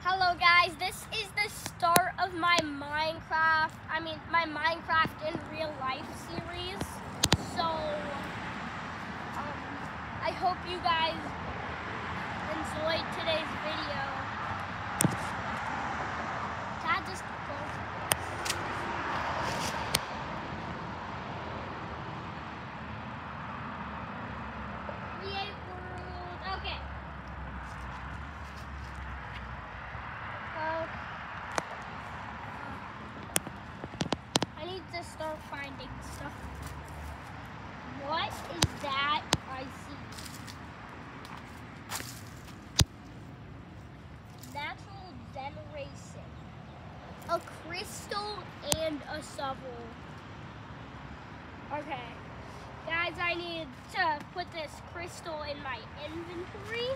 Hello guys, this is the start of my Minecraft in real life series. So, I hope you guys enjoyed today's video. Dad just create world. Okay. I need to start finding stuff. What is that I see? Natural generation. A crystal and a shovel. Okay. Guys, I need to put this crystal in my inventory.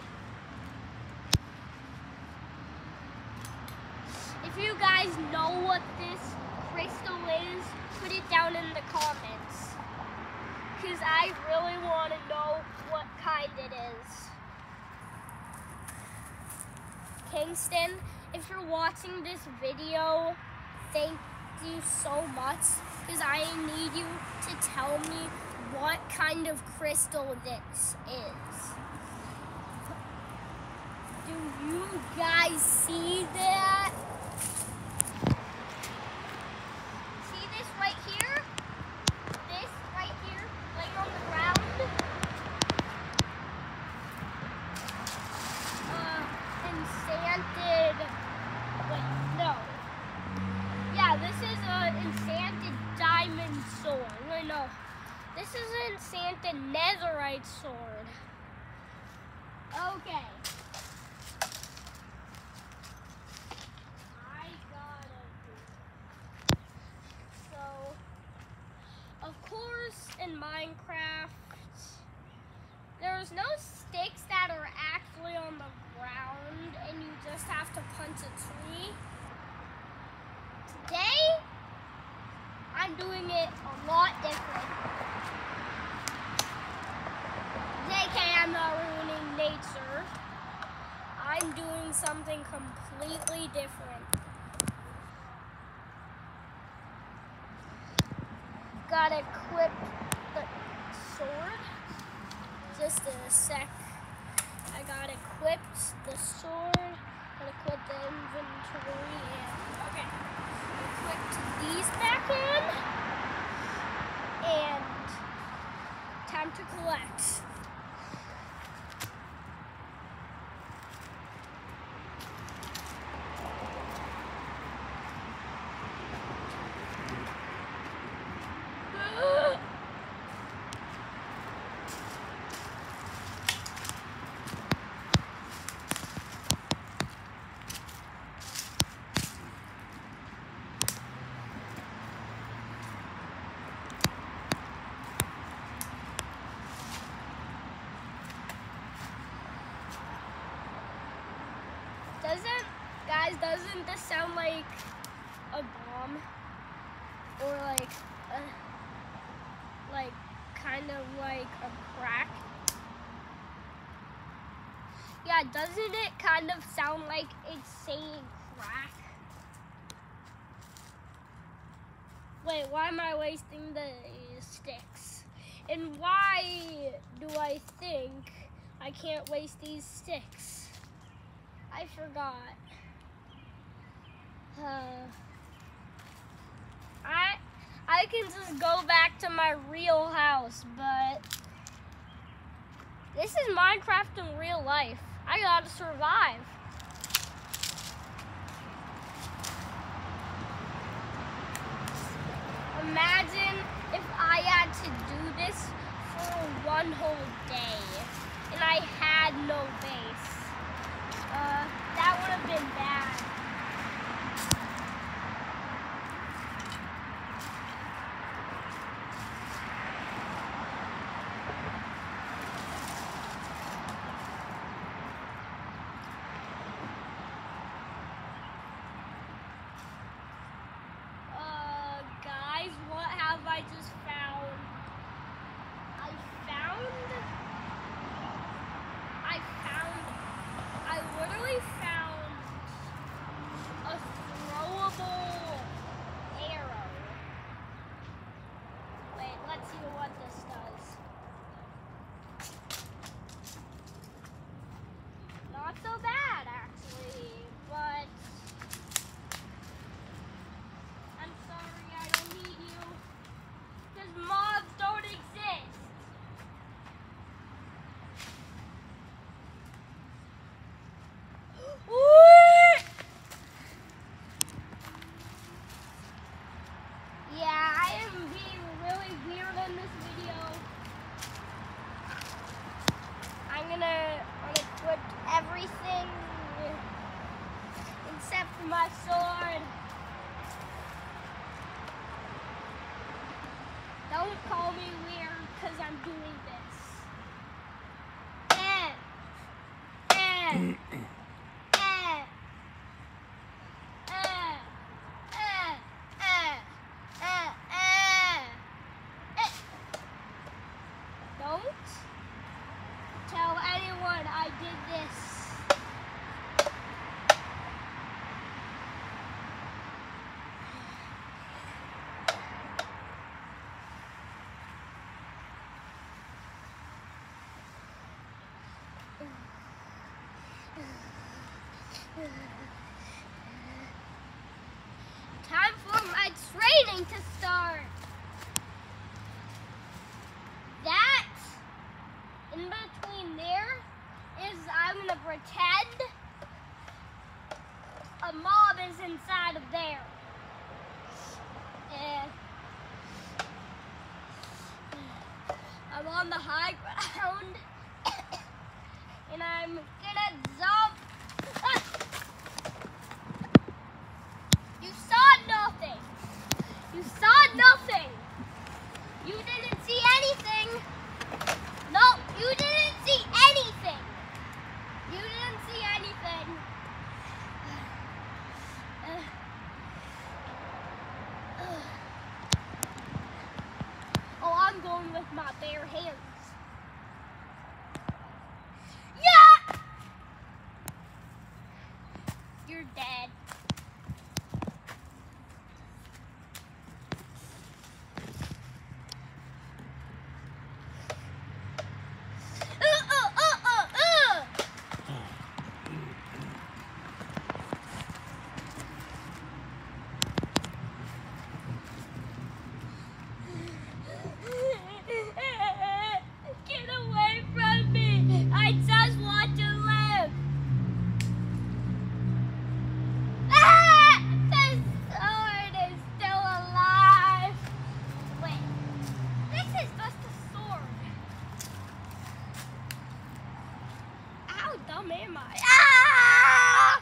If you guys know what this crystal is, put it down in the comments, because I really want to know what kind it is. Kingston, if you're watching this video, thank you so much, because I need you to tell me what kind of crystal this is. Do you guys see that? This is an enchanted diamond sword. Wait, no. This is an enchanted netherite sword. Okay. I gotta do. So, of course, in Minecraft, there's no sticks that are actually on the ground, and you just have to punch a tree. Today, I'm doing it a lot different. JK, I'm not ruining nature. I'm doing something completely different. Gotta equip the sword. Just a sec. I got equipped the sword. Gotta equip the inventory. And, okay. Put these back on, and time to collect. Doesn't this sound like a bomb? Or like kind of like a crack? Yeah, doesn't it kind of sound like it's saying crack? Wait, why am I wasting the sticks? And why do I think I can't waste these sticks? I forgot. I can just go back to my real house, but this is Minecraft in real life. I gotta survive. Imagine if I had to do this for one whole day and I had no base. That would have been bad. What have I just found? I found for my sword. Don't call me weird because I'm doing this. Don't tell anyone I did this. Time for my training to start. That in between there is I'm gonna pretend a mob is inside of there. And I'm on the high ground and I'm gonna jump. You saw nothing. You saw nothing. You didn't see anything. No, you didn't see anything. You didn't see anything. Oh, I'm going with my bare hands. Yeah! You're dead. Get away from me! I just want to live! Ah! The sword is still alive! Wait, this is just a sword. How dumb am I? Ah!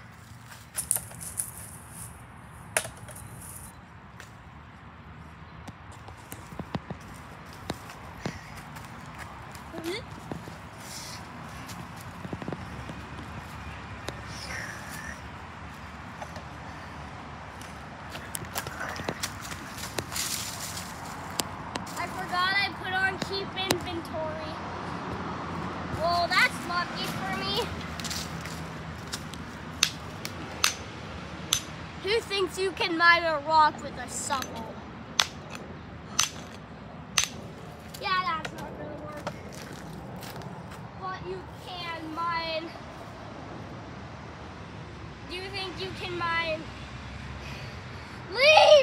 I forgot I put on keep inventory. Well, that's lucky for me. Who thinks you can mine a rock with a shovel? Yeah, that's not gonna work. But you can mine. Do you think you can mine? Leave!